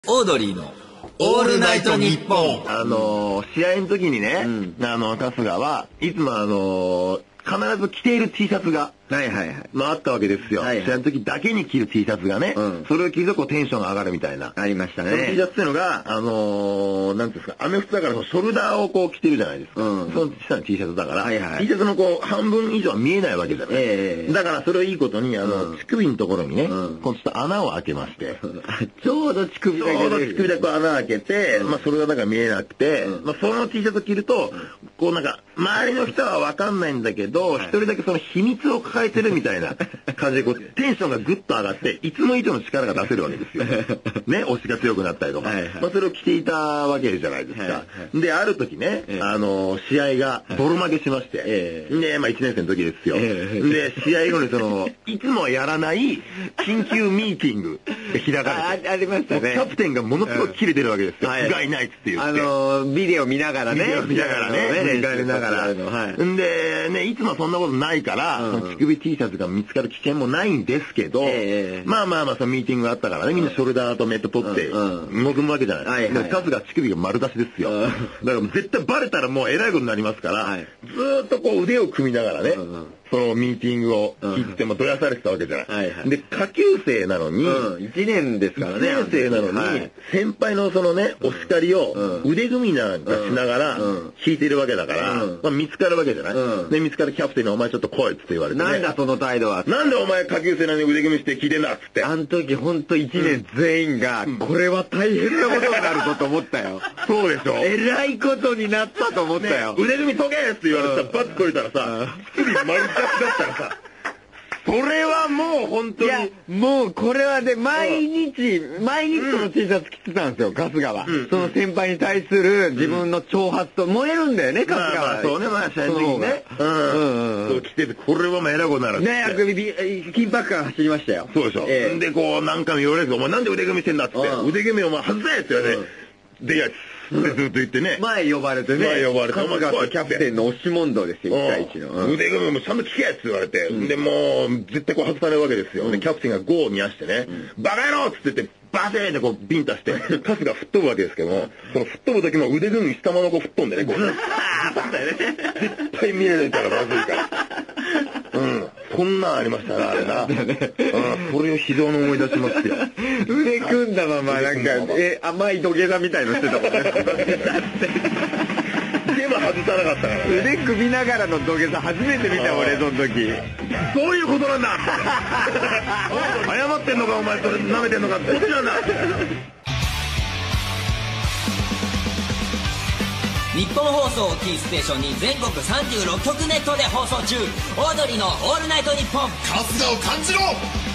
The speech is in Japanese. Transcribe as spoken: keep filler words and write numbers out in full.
オードリーのオールナイトニッポン。 あのー、試合の時にね、うん、あの春日はいつもあのー、必ず着ている T シャツがはいはいはい。 まああったわけですよ。はいはい、試合の時だけに着る T シャツがね、うん、それを着るとこうテンションが上がるみたいな。 ありましたね。 その T シャツっていうのが、あのー、なんていうんですか、アメフトだからそのショルダーをこう着てるじゃないですか。うん、その下の T シャツだから、はいはい、T シャツのこう半分以上は見えないわけじゃない。えー、だからそれをいいことに、あの、うん、乳首のところにね、うん、こうちょっと穴を開けまして。 ちょうど乳首だけ。 ちょうど乳首だけ穴開けて、うん、まあそれがなんか見えなくて、うん、まあその T シャツ着ると、こうなんか、周りの人はわかんないんだけど、一人だけその秘密を抱えてるみたいな感じでこうテンションがグッと上がっていつも以上の力が出せるわけですよ。ね、押しが強くなったりとか、はいはい、まあそれを着ていたわけじゃないですか。はいはい、である時ね、えー、あの試合がボロ負けしまして、えー、でまあいちねん生の時ですよ。えー、で試合後にそのいつもやらない緊急ミーティングで開かれてあ, ありましたね。 キャプテンがものすごくキレてるわけですよ。不甲斐ないっつって言って、 あのー、ビデオ見ながらね。 ビデオ見ながらね。 練習ながら。はい、んでねいつもはそんなことないから、うん、乳首 T シャツが見つかる危険もないんですけど、えー、まあまあまあそのミーティングがあったからね、みんなショルダーとメット取って臨むわけじゃない。はいはい、でカズが乳首が丸出しですよ。だからもう絶対バレたらもうえらいことになりますから、はい、ずーっとこう腕を組みながらね、うん、そのミーティングを切ってもどやされてたわけじゃない。はいはい、で下級生なのに、 うん、いちねんですからね。 いちねん生なのに、はい、先輩のそのねお叱りを腕組みなんかしながら引いてるわけだから、うんまあ、見つかるわけじゃない。うん、で見つかるキャプテンにお前ちょっと来いって言われて、ね、 なんだその態度は。 なんでお前下級生なのに腕組みして聞いてんだっつって。 あの時ほんといちねん全員が、うん、これは大変なことになるぞと思ったよ。 そうでしょ。 えらいことになったと思ったよ。 ね、腕組み解けって言われてさ、バッと解いたらさ、乳首丸出しだったらさ、それはもう本当に。いや、 もうこれはね、毎日、うん、毎日その T シャツ着てたんですよ、春日は。うん、その先輩に対する自分の挑発と燃えるんだよね、春日は。 まあまあそうね、まあ、試合の時にね。うん。うん。そう着てて、これはもうえらいことになる。 ね、あくび、緊迫感走りましたよ。 そうでしょ。えー、で、こう、何回も言われるけど、お前なんで腕組みしてんだって。腕組みお前外せって言われて。で、いや、ってずっと言ってね。 前呼ばれてね。 前呼ばれて。 春日とキャプテンの押し問答ですよ、いち対いちの。 腕組みもちゃんと聞けって言われて。で、もう、絶対こう外されるわけですよ。で、キャプテンがゴーを見やしてね、バカ野郎っつって言って、バセーンってこうビンタして、カスが吹っ飛ぶわけですけども、その吹っ飛ぶ時も腕組みしたままこう吹っ飛んでね、こう。ズーッ絶対見れないからまずいから。うん。こんなんありましたね、あれな。うん。それを非常に思い出しますよ。 腕組んだまま、なんか、え、甘い土下座みたいのしてたもんね。だって。 手は外さなかったから、ね。 腕組みながらの土下座初めて見た俺、その時。 そういうことなんだ謝ってんのか、お前、それ舐めてんのかって。こっちなんだ日本放送をキーステーションに全国さんじゅうろっきょくネットで放送中、オードリーのオールナイトニッポン。 春日を感じろ。